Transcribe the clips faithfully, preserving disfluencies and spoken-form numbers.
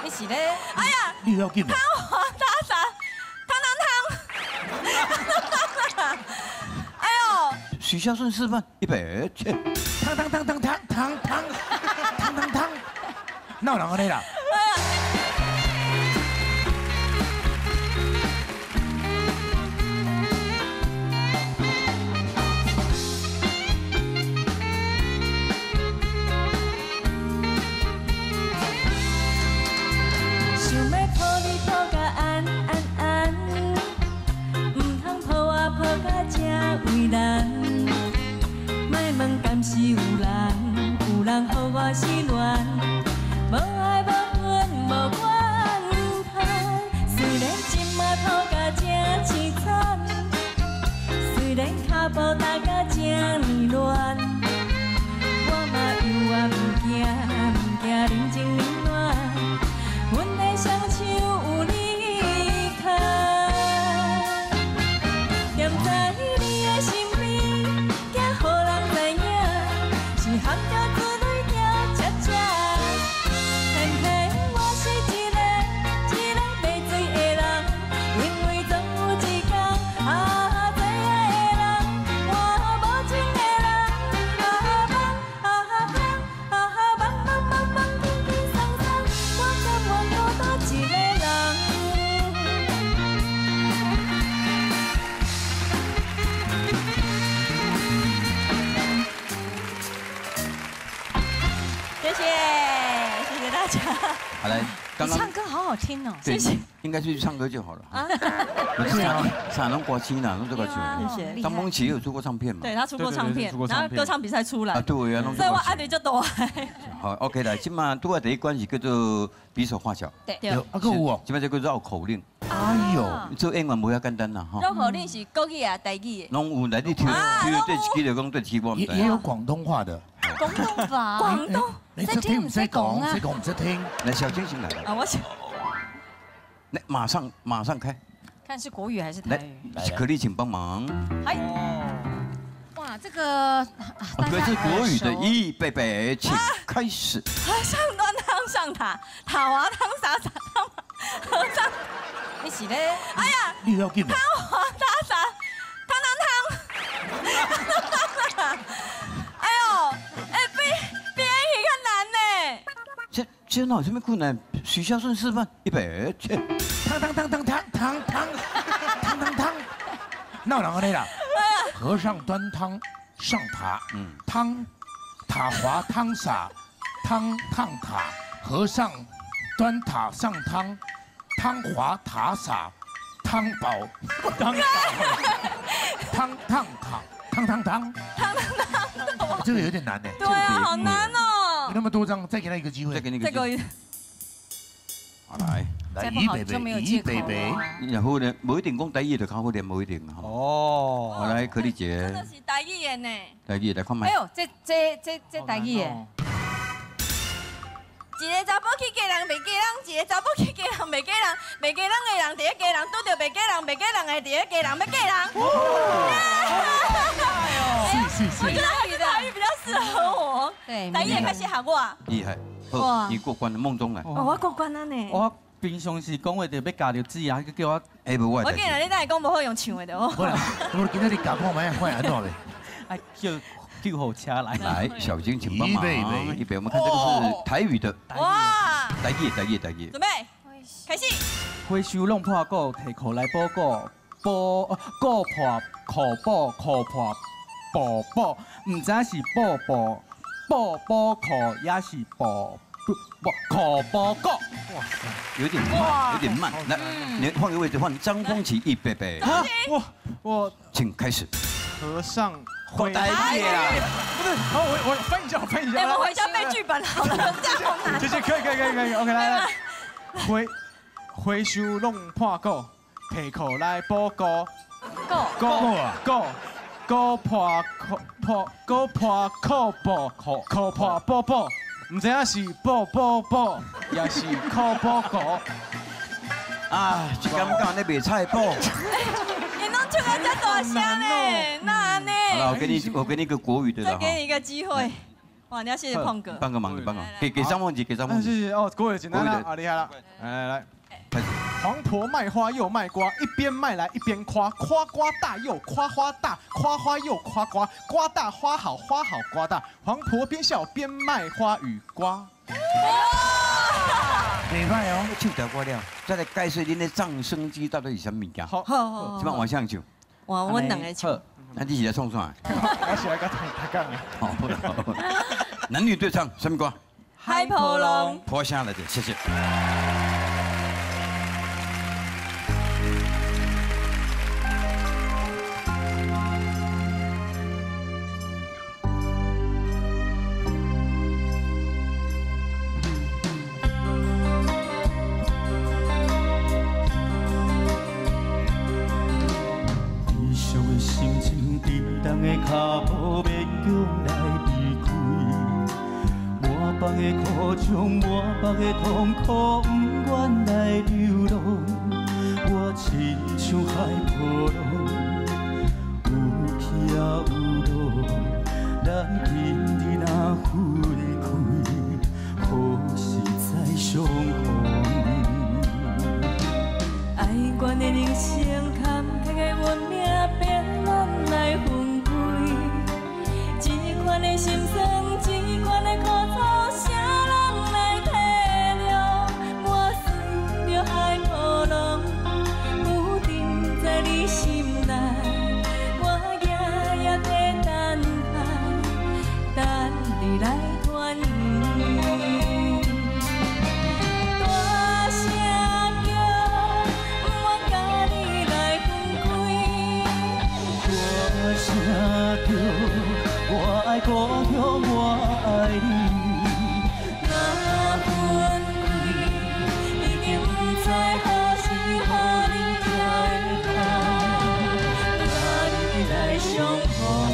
你是咧？哎呀， 你要紧。 汤花打啥？汤汤汤！哎呦！ 许孝顺示范，预备起！ 汤汤汤汤汤汤汤汤汤汤，哪有人安尼啦？ 莫问敢是有人，有人予我失恋，无爱无恨无怨叹。虽然今麦抱甲正凄惨，虽然脚步踏甲正乱，我嘛犹原不惊，不惊人情冷暖，阮的双手有你牵，踮在你的心。含着珠泪跳恰恰，偏偏我是一个一个白水的人，因为总有一天啊，最爱的人，我无情的人，啊放啊放啊放放放放，轻轻松松，我甘愿孤单一个人。 谢谢，谢谢大家。 好来，刚刚唱歌好好听哦， 对谢谢。 应该是去唱歌就好了。啊， 对啊， 啥能国旗呢？弄这个球。 谢谢。 张丰琪有出过唱片嘛？ 对他出过唱片，然后歌唱比赛出来。 啊，对啊， 所以我爱你就多。 好 ，OK 啦，今嘛拄啊第一关是叫做比手画脚。 对。 有啊，个有哦。 今嘛叫做绕口令。 哎呦， 做英文无遐简单啦，哈。 绕口令是国语啊，台语。 拢有来你挑挑对一就讲对一我唔也也有广东话的。 广东话。广东。 你识聽唔識講？識講唔識聽？ 來，小精靈來了。 啊，我想。 來，馬上馬上開。 看是國語還是台語？ 來，可麗請幫忙。 嗨。哇，這個。 對，是國語的，預備備，請開始。 上端湯上塔，塔滑湯灑灑湯，和尚。你是咧？哎呀！ 你要緊。 湯滑打灑，湯湯湯。哎呦，哎比比演戲較難呢。 這這哪有什麼困難？許孝順示範，預備起。 湯湯湯湯湯湯湯湯湯湯，哪有人安尼啦？和尚端湯上塔，嗯，湯塔滑湯灑，湯燙塔。和尚端塔上湯，湯滑塔灑，湯寶湯寶，湯燙塔，湯湯湯。湯湯湯。這個有點難呢。 對啊，好難哦。 有那麼多張，再給他一個機會。 再給你一個機會。好來， 來，預備備，預備備。 然後呢，冇一定講台語就較好點，冇一定哈。哦。好來，可麗姐。 真的是台語嘅呢。 台語來看麥。 哎呦，這這這這台語嘅。一個查甫去嫁人，袂嫁人；一個查某去嫁人，袂嫁人。袂嫁人的人，第一嫁人拄到袂嫁人，袂嫁人的第一嫁人要嫁人。 是是是。 我覺得還是台語比較適合我。對，台語也開始學我。 厲害。好，你過關了，夢中來。 哦，我過關了呢。 我平常時講話就要加條紙啊，佢叫我哎不我。 我見人你等下講無好用唱的哦。 好啦，我今日你夾看買換安怎咧？ 哎，叫救護車來。 來，小金請幫忙。預備預備，我們看這個是台語的。 哇！ 台語台語台語。 準備，開始。 花手弄破鼓，提褲來補鼓，補鼓破褲補褲破布布，唔知是布布布布褲，也是布布褲布鼓。 哇塞，有點慢，有點慢。來，你換個位置，換張豐琪，預備備。 啊，我我請開始。 和尚。 回台語啊！ 不是，好，我我翻一下，我翻一下。 哎，我回家背劇本好了，這樣好難。 謝謝，可以可以可以可以 ，OK 來來。回回手弄破鼓，提褲來補鼓。 鼓鼓啊！鼓鼓破褲破鼓破褲布，褲破布布，唔知影是布布布，也是褲布鼓。 啊，一感覺你賣菜布。 你弄出來這大聲呢？那呢？ 好了，我給你，我給你一個國語的了哈。 再給你一個機會。 哇，你要谢谢胖哥。 帮个忙，你帮个忙，给给张梦吉，给张梦吉。 谢谢哦，各位简单了，好厉害了，来来来。 黄婆卖花又卖瓜，一边卖来一边夸，夸瓜大又夸花大，夸花又夸瓜，瓜大花好花好瓜大。黄婆边笑边卖花与瓜。 礼拜哦， 唱条歌了，再来解释恁的掌声机到底是什么物件？ 好， 好， 即摆换谁唱？ 哇，我两个唱。 那你是来创啥？ 我是来甲抬杠的。 好，男女对唱什么歌？ 海波浪。 坡下来的，谢谢。 脚步勉强来离开，满腹的苦衷，满腹的痛苦，不愿来流浪。我亲像海波浪，有起也有落，咱今日若分开，可是再相逢。 爱阮的人生坎坷的运命，变咱来分。 一款的心酸，一款的苦楚，谁人来体谅？我随着海波浪，浮沉在你心内，我夜夜在等待，等你来团圆。大声叫，不愿甲你来分开。 大声叫。 我爱故乡，我爱你。 若分开，已经不知何时何年才会到，哪里来相逢？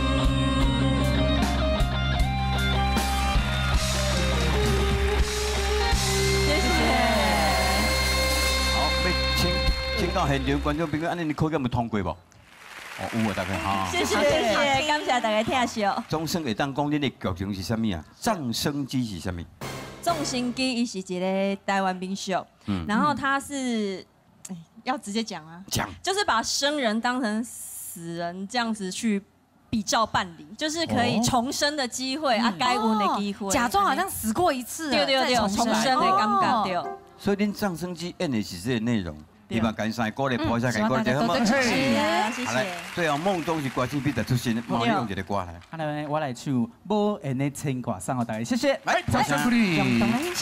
谢谢。 好，要请请到现场观众朋友，安尼你考验有通过无？ 哦，有啊，大概哈。 谢谢谢谢，感谢大家听惜。 掌声会当讲恁的剧情是啥物啊？掌声机是啥物？ 众生机伊是一个台湾民俗，嗯，然后他是，哎，要直接讲啊， 讲， 就是把生人当成死人这样子去比照办理，就是可以重生的机会啊，该有的机会， 假装好像死过一次， 对对对，重生的感觉对。 所以恁掌声机演的是这个内容。 希望干三歌来播一下，给歌者好吗？ 谢谢。 好来，最后梦中是歌星比赛出身，梦你用一个歌来。 好来，我来唱《无缘的牵挂》，送给大家，谢谢。 来，掌声鼓励。 动来欣赏。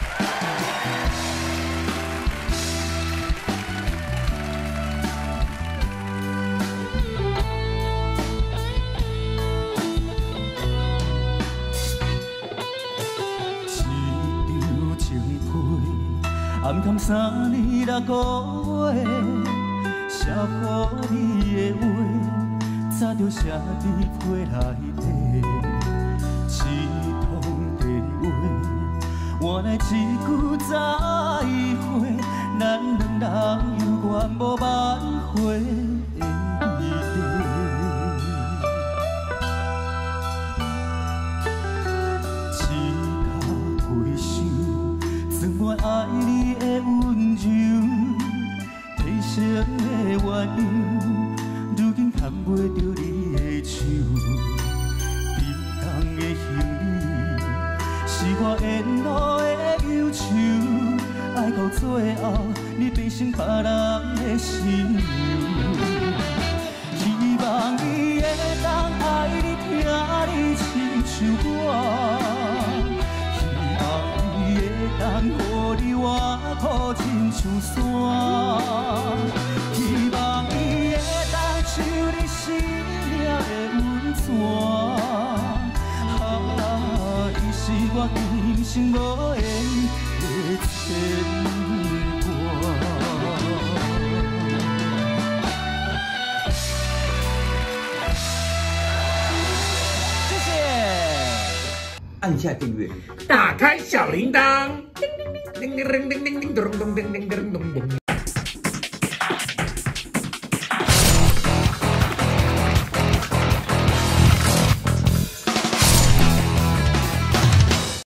暗藏三年六个月，写予你的话，早就写伫批内底。一通电话，换来一句再会，咱两人犹原无挽回的余地。一脚回想，装满爱你。 温柔提升的原因，如今牵袂着你的手。沉重的行李，是我沿路的忧愁。爱到最后，你变成别人的心娘。希望伊会当爱你，听你亲像我。 当予你活苦亲像山，希望伊会当像你生命的温泉。啊，伊是我今生无缘的牵挂。 谢谢。 按下订阅， 打开小铃铛，叮铃铃铃铃铃咚咚叮铃铃咚咚。